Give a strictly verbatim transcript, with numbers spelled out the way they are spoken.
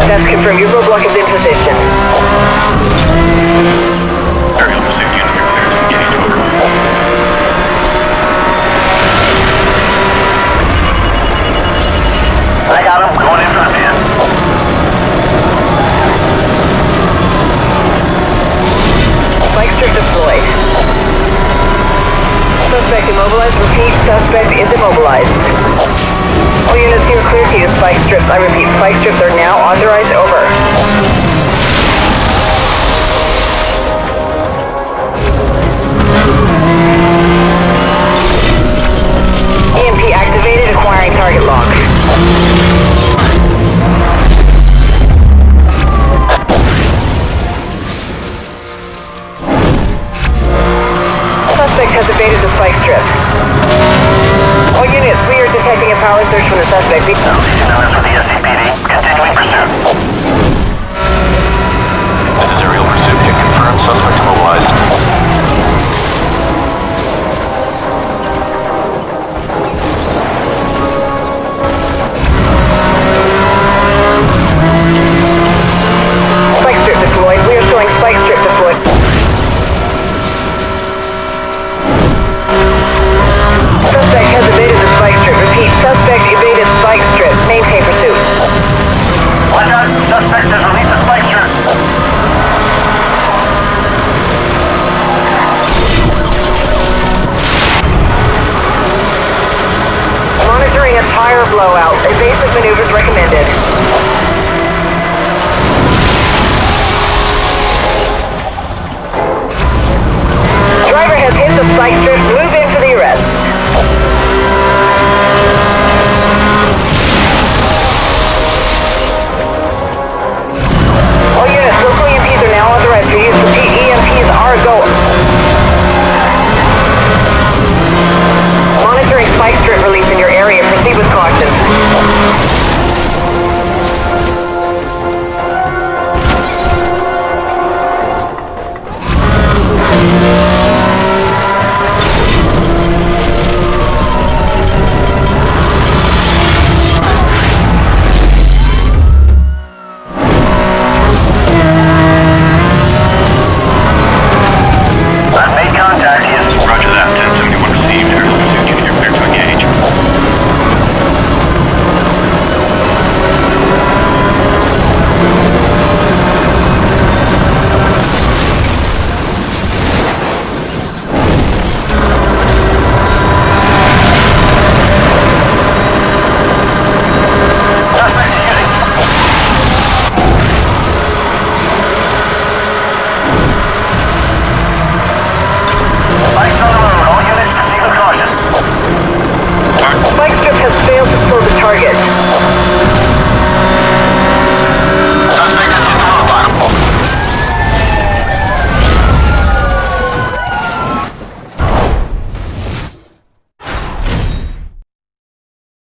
That's confirmed. Your roadblock is in position. Aerial pursuit unit, you're cleared to engage over. I got him. Going in for the man. Spike strip deployed. Suspect immobilized. Repeat, suspect is immobilized. All units, you're clear to use spike strips. I repeat, spike strips are now authorized. Over. E M P activated, acquiring target lock. Suspect has evaded the spike strip. All units, we are detecting a power surge from the suspect. Units for the S C P D, continuing pursuit. This is aerial pursuit. Hit confirmed. Suspect immobilized. Spike strip deployed. We are showing spike strip deployed. Suspect has evaded the spike strip. Repeat, suspect evaded spike strip. Maintain pursuit. Watch out! Suspect has released a spike strip. Monitoring a tire blowout.